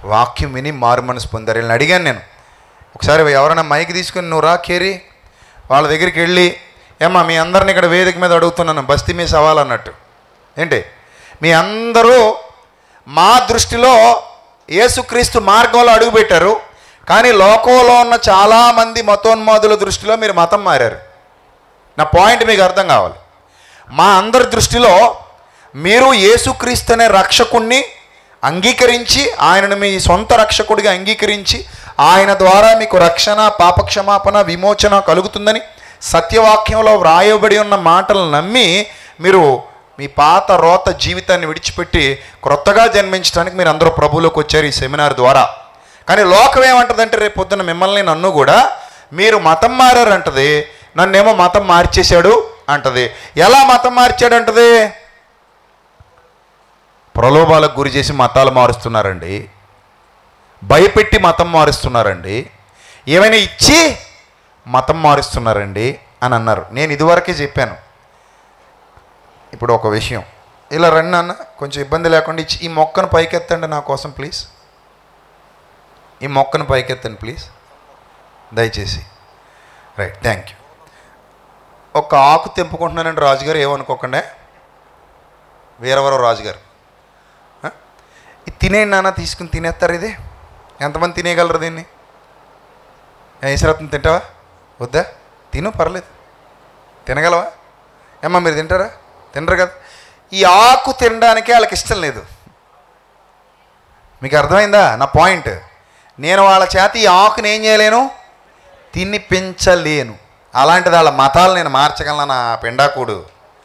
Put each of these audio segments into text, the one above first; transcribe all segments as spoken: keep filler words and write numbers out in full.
వాక్యం విని మారు మనసు పొందారు. వీళ్ళని అడిగాను నేను ఒకసారి, ఎవరైనా మైక్ తీసుకుని నువ్వు రా కేరీ, వాళ్ళ దగ్గరికి వెళ్ళి, ఏమ్మా మీ అందరిని ఇక్కడ వేదిక మీద అడుగుతున్నాను, బస్తీ మీ సవాల్ అన్నట్టు, ఏంటి మీ అందరూ మా దృష్టిలో యేసుక్రీస్తు మార్గంలో అడుగుపెట్టారు, కానీ లోకంలో ఉన్న చాలామంది మతోన్మాదుల దృష్టిలో మీరు మతం మారారు. నా పాయింట్ మీకు అర్థం కావాలి. మా అందరి దృష్టిలో మీరు యేసుక్రీస్తు అనే రక్షకుణ్ణి అంగీకరించి, ఆయనను మీ సొంత రక్షకుడిగా అంగీకరించి, ఆయన ద్వారా మీకు రక్షణ, పాపక్షమాపణ, విమోచన కలుగుతుందని సత్యవాక్యంలో వ్రాయబడి ఉన్న మాటలు నమ్మి మీరు మీ పాత రోత జీవితాన్ని విడిచిపెట్టి క్రొత్తగా జన్మించడానికి మీరు అందరూ ప్రభువులోకి వచ్చారు ఈ సెమినార్ ద్వారా. కానీ లోకం ఏమంటుందంటే రేపు పొద్దున్న మిమ్మల్ని నన్ను కూడా మీరు మతం మారారంటది, నన్నేమో మతం మార్చేశాడు అంటది. ఎలా మతం మార్చాడు అంటది? ప్రలోభాలకు గురి చేసి మతాలు మారుస్తున్నారండి, భయపెట్టి మతం మారుస్తున్నారండి, ఏమైనా ఇచ్చి మతం మారుస్తున్నారండి అని అన్నారు. నేను ఇదివరకే చెప్పాను. ఇప్పుడు ఒక విషయం, ఇలా రండి అన్న, కొంచెం ఇబ్బంది లేకుండా ఇచ్చి ఈ మొక్కను పైకెత్తండి నా కోసం ప్లీజ్, ఈ మొక్కను పైకెత్తండి ప్లీజ్ దయచేసి. Right, thank you. ఒక ఆకు తెంపుకుంటున్నానండి రాజుగారు, ఏమనుకోకుండా, వీరవరం రాజుగారు. ఇది తినేయండి నాన్న, తీసుకుని తినేస్తారు. ఇది ఎంతమంది తినేయగలరు దీన్ని? ఈశ్వరత్నం తింటావా? వద్దా? తిను, పర్లేదు, తినగలవా? ఏమ్మా మీరు తింటారా? తినరు కదా. ఈ ఆకు తినడానికే వాళ్ళకి ఇష్టం లేదు. మీకు అర్థమైందా నా పాయింట్? నేను వాళ్ళ చేత ఈ ఆకుని ఏం చేయలేను, తినిపించలేను. అలాంటిది వాళ్ళ మతాలు నేను మార్చగలను నా పెండాకుడు?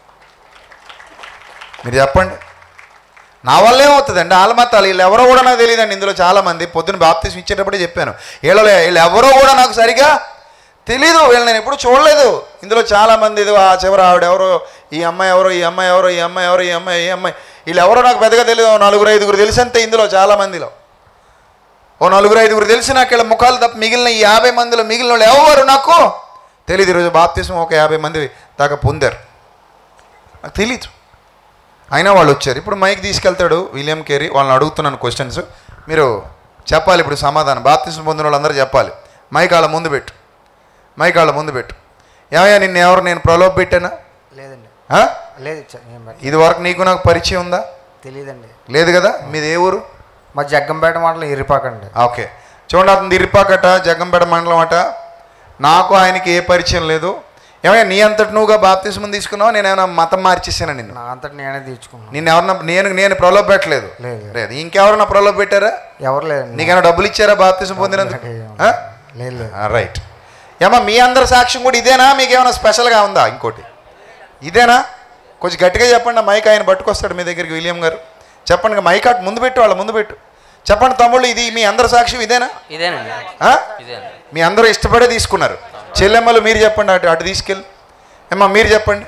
మీరు చెప్పండి, నా వల్ల ఏమవుతుందండి? వాళ్ళ మతాలు, వీళ్ళు ఎవరో కూడా నాకు తెలియదండి. ఇందులో చాలామంది పొద్దున్న బాప్తిసం ఇచ్చేటప్పుడే చెప్పాను, వీళ్ళు వీళ్ళు ఎవరో కూడా నాకు సరిగా తెలీదు, వీళ్ళు నేను ఎప్పుడు చూడలేదు. ఇందులో చాలామంది ఇది ఆ చివరి ఆవిడ ఎవరో, ఈ అమ్మాయి ఎవరో, ఈ అమ్మాయి ఎవరో, ఈ అమ్మాయి ఎవరో, ఈ అమ్మాయి ఈ అమ్మాయి వీళ్ళు ఎవరో నాకు పెద్దగా తెలియదు. నలుగురు ఐదుగురు తెలిసి అంతే. ఇందులో చాలామందిలో ఓ నలుగురు ఐదుగురు తెలిసి నాకు వీళ్ళ ముఖాలు తప్ప మిగిలిన ఈ యాభై మందిలో మిగిలిన వాళ్ళు ఎవరు నాకు తెలియదు. ఈరోజు బాప్తిసం ఒక యాభై మంది దాకా పొందారు, నాకు తెలీదు. అయినా వాళ్ళు వచ్చారు. ఇప్పుడు మైక్ తీసుకెళ్తాడు విలియం కేరీ, వాళ్ళని అడుగుతున్నాను క్వశ్చన్స్, మీరు చెప్పాలి ఇప్పుడు సమాధానం. బాప్తిసం పొందిన వాళ్ళందరూ చెప్పాలి. మైక్ వాళ్ళ ముందు పెట్టు, మైక్ వాళ్ళ ముందు పెట్టు. ఏమయ్యా నిన్ను ఎవరు నేను ప్రలోభ పెట్టానా? లేదండి. లేదు. ఇది వరకు నీకు నాకు పరిచయం ఉందా? తెలియదండి. లేదు కదా. మీది ఏ ఊరు? మా జగ్గంపేట మండలం ఇరిపాకండి. ఓకే, చూడండి అతను ఇరిపాకట, జగ్గంపేట మండలం అట. నాకు ఆయనకి ఏ పరిచయం లేదు. ఏమయ్యా నీ అంతటి నువ్వుగా బాప్తిసం తీసుకున్నావు, నేను ఏమైనా మతం మార్చేసాను నిన్ను? నా అంతటి నేనే తీసుకున్నాను. నిన్ను ఎవరన్నా నేను నేను ప్రలోభ పెట్టలేదు. లేదు. ఇంకెవరన్నా ప్రలోభ పెట్టారా? ఎవరు లేదు. నీకైనా డబ్బులు ఇచ్చారా బాప్తిసం పొందినందుకు? లేదు. రైట్. ఏమా మీ అందరి సాక్ష్యం కూడా ఇదేనా? మీకు ఏమైనా స్పెషల్గా ఉందా? ఇంకోటి ఇదేనా? కొంచెం గట్టిగా చెప్పండి. మైక్ ఆయన పట్టుకొస్తాడు మీ దగ్గరికి, విలియం గారు చెప్పండి. మైక్ అటు ముందు పెట్టు, వాళ్ళ ముందు పెట్టు. చెప్పండి తమ్ముళ్ళు, ఇది మీ అందరి సాక్ష్యం ఇదేనా? ఇదేనండి. మీ అందరూ ఇష్టపడే తీసుకున్నారు. చెల్లెమ్మలు మీరు చెప్పండి, అటు అటు తీసుకెళ్ళి. ఏమ్మా మీరు చెప్పండి.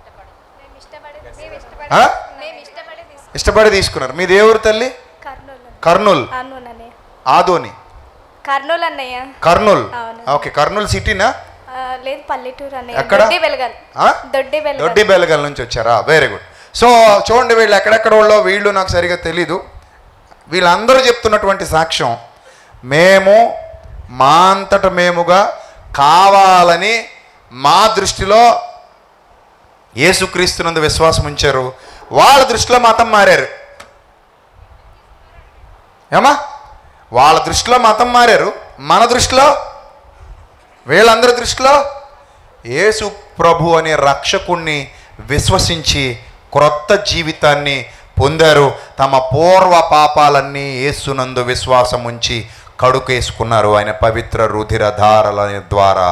ఇష్టపడి తీసుకున్నారు. మీది ఏ ఊరు తల్లి? కర్నూలు. ఆదోని కర్నూలు అన్నయ్య. కర్నూలు. ఓకే, కర్నూలు సిటీనా? లేదు, పల్లెటూరు అన్నయ్య. ఎక్కడ? దొడ్డి బెలగల్ నుంచి వచ్చారా? Very good. సో చూడండి, వీళ్ళు ఎక్కడెక్కడ వాళ్ళో వీళ్ళు నాకు సరిగా తెలీదు. వీళ్ళందరూ చెప్తున్నటువంటి సాక్ష్యం, మేము మా అంతట మేముగా కావాలని మా దృష్టిలో యేసుక్రీస్తునందు విశ్వాసం ఉంచారు, వాళ్ళ దృష్టిలో మతం మారారు. ఏమా వాళ్ళ దృష్టిలో మతం మారారు, మన దృష్టిలో, వీళ్ళందరి దృష్టిలో యేసు ప్రభు అనే రక్షకుణ్ణి విశ్వసించి క్రొత్త జీవితాన్ని పొందారు. తమ పూర్వ పాపాలన్నీ యేసునందు విశ్వాసం ఉంచి కడుకేసుకున్నారు ఆయన పవిత్ర రుధిర ధారల ద్వారా.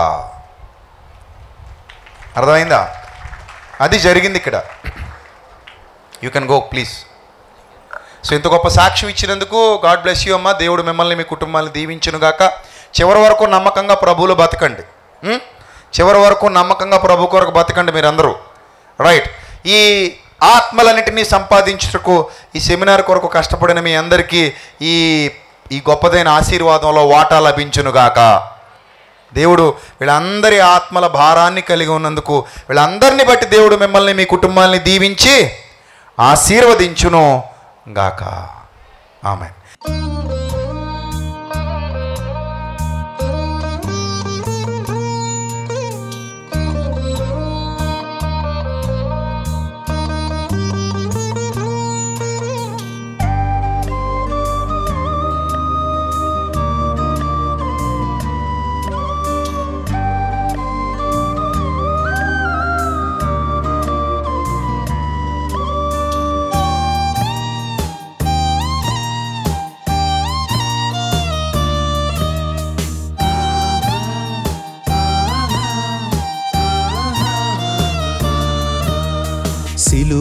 అర్థమైందా? అది జరిగింది ఇక్కడ. You can go please. So ఇంత గొప్ప సాక్ష్యం ఇచ్చినందుకు గాడ్ బ్లెస్ యూ అమ్మా. దేవుడు మిమ్మల్ని మీ కుటుంబాన్ని దీవించును గాక. చివరి వరకు నమ్మకంగా ప్రభువులో బతకండి. చివరి వరకు నమ్మకంగా ప్రభు కొరకు బతకండి మీరందరూ. రైట్. ఈ ఆత్మలన్నింటినీ సంపాదించుటకు ఈ సెమినార్ కొరకు కష్టపడిన మీ అందరికీ ఈ ఈ గొప్పదైన ఆశీర్వాదంలో వాటా లభించునుగాక. దేవుడు వీళ్ళందరి ఆత్మల భారాన్ని కలిగి ఉన్నందుకు వీళ్ళందరినీ బట్టి దేవుడు మిమ్మల్ని మీ కుటుంబాన్ని దీవించి ఆశీర్వదించును గాక. ఆమేన్.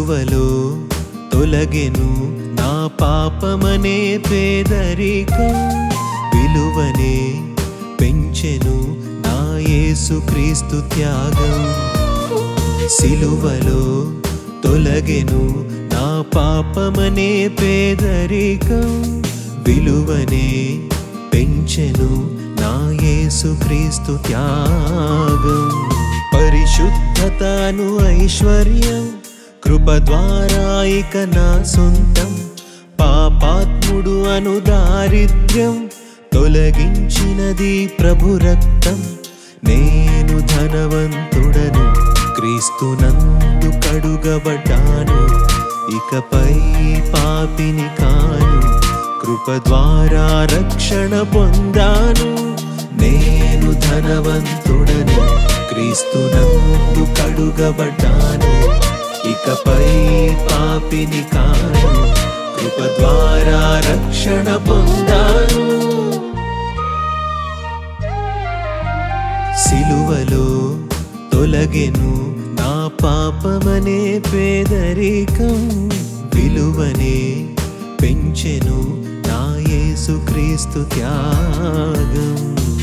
సిలువలో తొలగెను నా పాపమనే పేదరికం, విలువనే పెంచెను నా యేసుక్రీస్తు త్యాగం. సిలువలో తొలగెను నా పాపమనే పేదరికం, విలువనే పెంచెను నా యేసుక్రీస్తు త్యాగం. పరిశుద్ధతను ఐశ్వర్యం కృప ద్వారా ఇక నా సొంతం, పాపాత్ముడు అను దారిద్ర్యం తొలగించినది ప్రభు రక్తం. నేను ధనవంతుడను క్రీస్తునందు కడుగబడ్డాను, ఇకపై పాపిని కాను, కృప ద్వారా రక్షణ పొందాను. నేను ధనవంతుడను క్రీస్తునందు కడుగబడ్డాను, ఇకపై పాపిని కాను, కృప ద్వారా రక్షణ పొందాను. సిలువలో తొలగెను నా పాపమనే పేదరికం, విలువనే పెంచెను నా యేసుక్రీస్తు త్యాగం.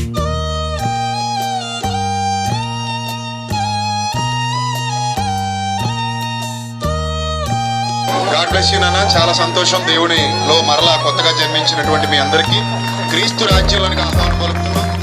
గాడ్ బ్లెస్ యు నాన్న. చాలా సంతోషం, దేవునిలో మరలా కొత్తగా జన్మించినటువంటి మీ అందరికీ క్రీస్తు రాజ్యంలోనికి ఆహ్వానం పలుకుతున్నాం.